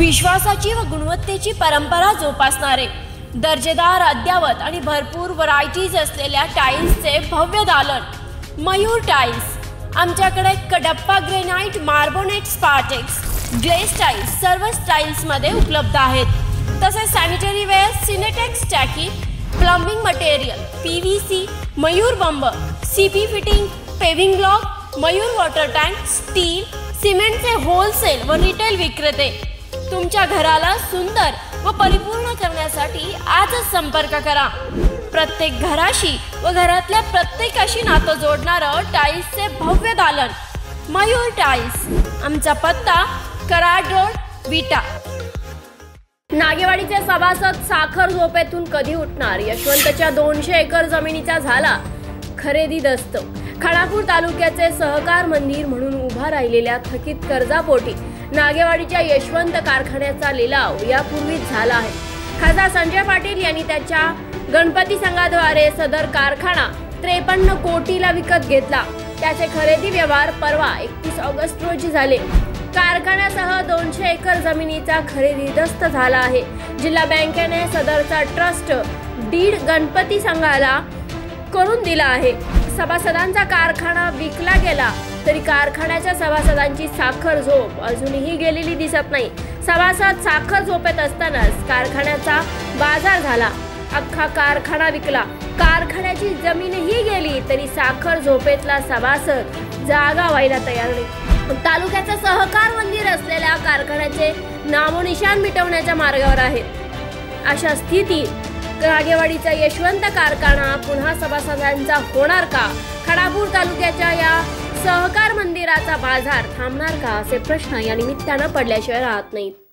विश्वासाची व गुणवत्तेची परंपरा जोपासणारे, दर्जेदार, अद्यावत आणि भरपूर व्हरायटीज असलेल्या टाइल्सचे भव्य दालन मयूर टाइल्स। आमच्याकडे Kadappa granite, marbonate, Spartex, glaze tiles सर्व स्टाइल्समध्ये उपलब्ध आहेत। तसेच सॅनिटरी वेअर, सिनेटेक्स टाकी, प्लंबिंग मटेरियल, PVC, मयूर बंब, CP fitting, paving block, Mayur water tank, steel, सिमेंटचे होलसेल व रिटेल विक्रेते। तुमच्या घराला सुंदर व परिपूर्ण करण्यासाठी आजच संपर्क करा। प्रत्येक घराशी व घरातल्या प्रत्येकाशी नातं जोडणारं टाइल्सचे भव्य दालन मयूर टाइल्स। आमचा पत्ता कराड रोड, विटा। नागेवाडीचे सभासद साखर झोपेतून कधी उठणार? यशवंतच्या 200 एकर जमिनीचा झाला खरेदी दस्त। खानापूर तालुक्याचे सहकार मंदिर म्हणून उभा राहिलेल्या थकीत कर्जापोटी नागेवाडीच्या यशवंत कारखान्याचा लिलाव यापूर्वीच झाला आहे। खासदार संजय पाटील यांनी त्याच्या गणपती संघाद्वारे सदर कारखाना 53 कोटीला विकत घेतला। त्याचे खरेदी व्यवहार परवा 31 ऑगस्ट रोजी झाले। कारखान्यासह 200 एकर जमिनीचा खरेदी दस्त झाला आहे। जिल्हा बँकेने सदरचा ट्रस्ट डीड गणपती संघाला करून दिला आहे। सभासदांचा कारखाना विकला गेला तरी कारखान्याच्या सभासदांची साखर झोप अजूनही गेलेली दिसत नाही। सभासद साखर झोपेत असतानाच कारखान्याचा बाजार झाला। अख्खा कारखाना विकला, कारखान्याची जमीनही गेली तरी साखर झोपेतला सभासद जागा व्हायला तयार नाही। तालुक्याचं सहकार मंदिर असलेल्या कारखान्याचे नामोनिशाण मिटवण्याच्या मार्गावर आहे। अशा स्थितीत नागेवाडीचा यशवंत कारखाना पुन्हा सभासदांचा होणार का? खानापूर तालुक्याच्या या सहकार मंदिराचा बाजार थांबणार का? असे प्रश्न या निमित्तानं पडल्याशिवाय राहत नाहीत।